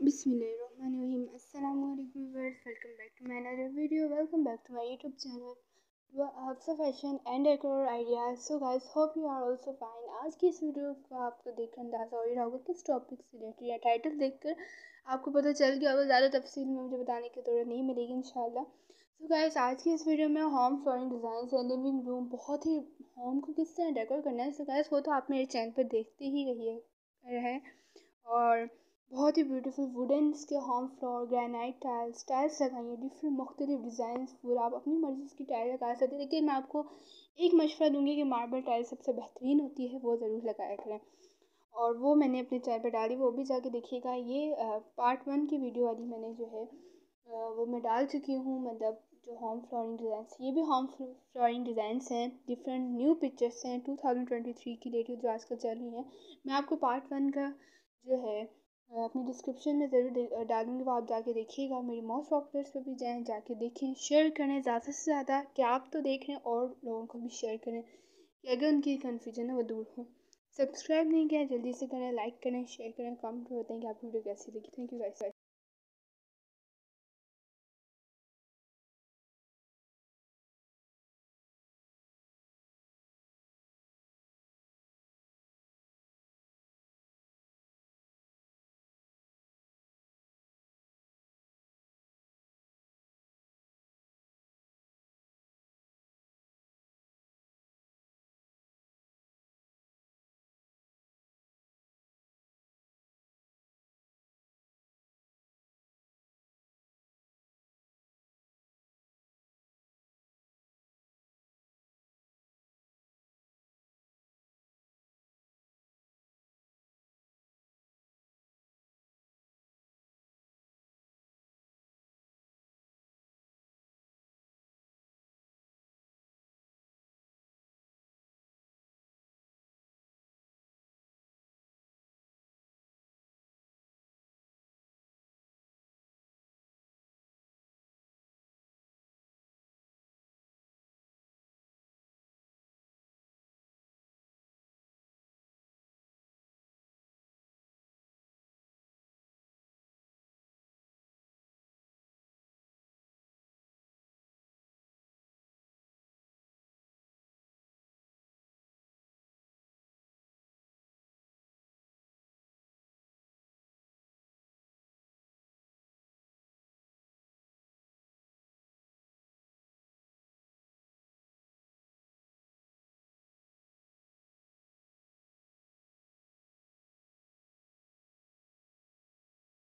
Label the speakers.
Speaker 1: बिस्मिल्लाहिर्रहमानिर्रहीम। अस्सलाम वालेकुम viewers, welcome back to my another video. Welcome back to my YouTube channel Hafsa fashion and decor ideas. So guys, hope you are also fine. आज की इस video को आपको देखकर अंदाज़ा हो ही रहा होगा किस टॉपिक से रिलेटेड, या टाइटल देखकर आपको पता चल गया होगा। ज़्यादा तफसील में मुझे बताने की ज़रूरत नहीं मिलेगी इंशाल्लाह। सो गाइस, आज की इस वीडियो में होम फ्लोरिंग डिज़ाइन है, लिविंग रूम, बहुत ही होम को किस तरह डेकोर करना है। सो गाइस, वो तो आप मेरे चैनल पर देखते ही रहिए। और बहुत ही ब्यूटीफुल वुडन के होम फ्लोर, ग्रेनाइट टाइल्स लगाइए, डिफरेंट मुख्तलिफ डिज़ाइन फुल। आप अपनी मर्ज़ी की टाइल लगा सकते हैं, लेकिन मैं आपको एक मशवरा दूंगी कि मार्बल टाइल सबसे बेहतरीन होती है, वो ज़रूर लगाया करें। और वो मैंने अपने चैनल पर डाली, वो भी जाके देखिएगा। ये पार्ट 1 की वीडियो वाली मैंने जो है वो मैं डाल चुकी हूँ। मतलब जो होम फ्लोरिंग डिज़ाइंस, ये भी होम फ्लोरिंग डिज़ाइंस हैं, डिफरेंट न्यू पिक्चर्स हैं 2023 की लेटेस्ट जो आजकल चल रही हैं। मैं आपको पार्ट 1 का जो है अपनी डिस्क्रिप्शन में ज़रूर डालूंगी, वो आप जाके देखिएगा। मेरी मोस्ट पॉपुलर्स पे भी जाएँ, जाके देखें, शेयर करें ज़्यादा से ज़्यादा, कि आप तो देख रहे हैं और लोगों को भी शेयर करें कि अगर उनकी कन्फ्यूजन है वो दूर हो। सब्सक्राइब नहीं किया जल्दी से करें, लाइक करें, शेयर करें, कमेंट में बताएं कि आपको वीडियो कैसी लगी। Thank you guys.